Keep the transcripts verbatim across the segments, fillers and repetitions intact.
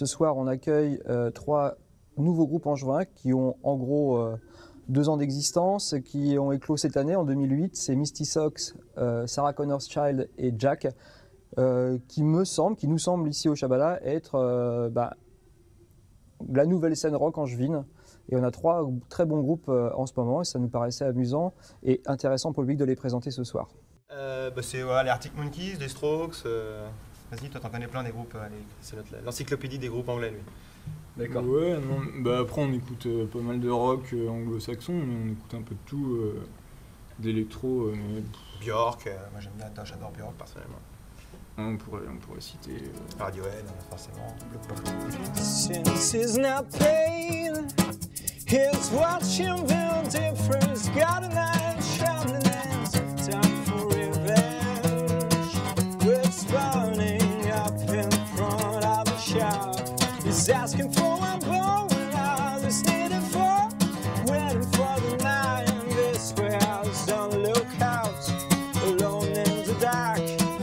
ce soir, on accueille euh, trois nouveaux groupes angevins qui ont en gros euh, deux ans d'existence, qui ont éclos cette année, en deux mille huit. C'est Misty Sox, euh, Sarah Connors Child et Jack, euh, qui me semble, qui nous semble ici au Shabala être euh, bah, la nouvelle scène rock angevine. Et on a trois très bons groupes euh, en ce moment et ça nous paraissait amusant et intéressant pour le public de les présenter ce soir. Euh, bah c'est voilà, les Arctic Monkeys, les Strokes. Euh... Vas-y, toi t'en connais plein des groupes. Allez, c'est l'encyclopédie des groupes anglais, lui. D'accord. Ouais, non, bah après on écoute euh, pas mal de rock euh, anglo-saxon, mais on écoute un peu de tout, euh, d'électro. Euh, mais... Björk, euh, moi j'aime bien, j'adore Björk personnellement. On pourrait, on pourrait citer euh... Radiohead, forcément. Since it's not pain, here's watching the difference. Got a night shining hands, time for revenge. We're spawning up in front of the shop. He's asking for a bone, others need it for. Waiting for the night in this warehouse on the lookout. Alone in the dark.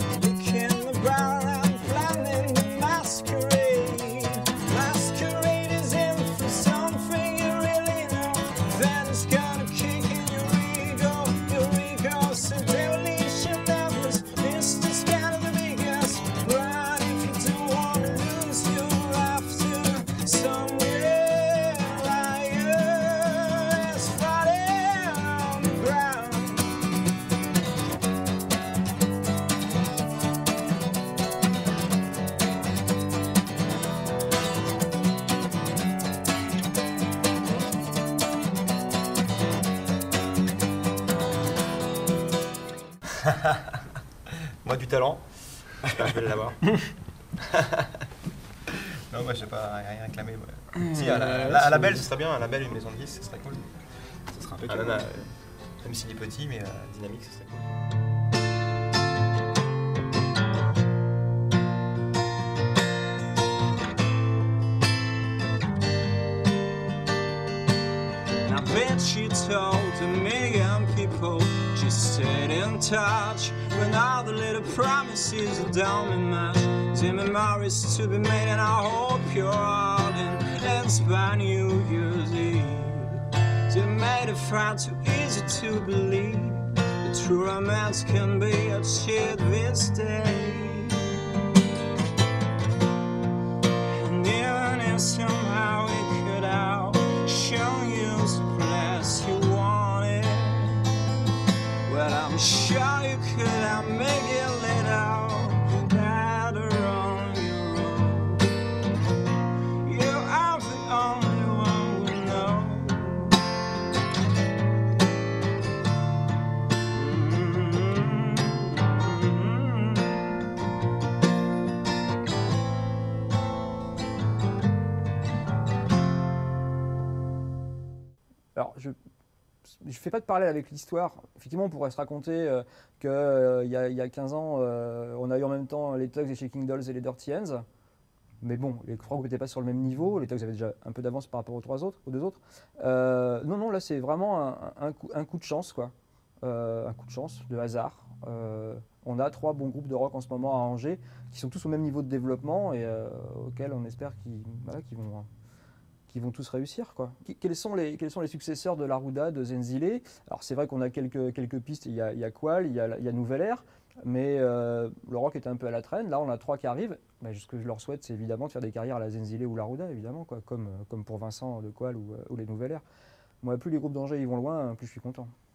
Moi du talent, j'espère que je vais l'avoir. Non, moi je sais pas, rien réclamer. Ouais. Mmh, si, à la, ouais, la, à la belle, ce serait bien, un label, une maison de disques, ce serait cool. Ce serait impeccable. Ah, même, euh, même s'il est petit, mais euh, dynamique, ce serait cool. She told a million people she stayed in touch when all the little promises don't mean much. The memories to be made and I hope you're all in. It's by New Year's Eve. They made it far too easy to believe the true romance can be achieved this day. And even if somehow we could out show you you want it. Well, I'm sure you could have made it later, better on your own. You are the only one we know. Alors, je ne fais pas de parallèle avec l'histoire. Effectivement, on pourrait se raconter euh, qu'il euh, y, y a quinze ans, euh, on a eu en même temps les Tugs, les Shaking Dolls et les Dirty Hands. Mais bon, les trois groupes n'étaient pas sur le même niveau. Les Tugs avaient déjà un peu d'avance par rapport aux, trois autres, aux deux autres. Euh, non, non, là, c'est vraiment un, un, coup, un coup de chance, quoi. Euh, un coup de chance, de hasard. Euh, on a trois bons groupes de rock en ce moment à Angers qui sont tous au même niveau de développement et euh, auxquels on espère qu'ils voilà, qu'ils vont... qui vont tous réussir, quoi. Quels sont les, quels sont les successeurs de Larouda, de Zenzile? Alors c'est vrai qu'on a quelques, quelques pistes, il y a, il y a Qual, il y a, il y a Nouvelle Air, mais euh, le rock est un peu à la traîne. Là on a trois qui arrivent, mais ce que je leur souhaite c'est évidemment de faire des carrières à la Zenzile ou Larouda, évidemment, quoi, comme, comme pour Vincent de Qual ou, ou les Nouvelle Air. Moi plus les groupes d'Angers ils vont loin, plus je suis content.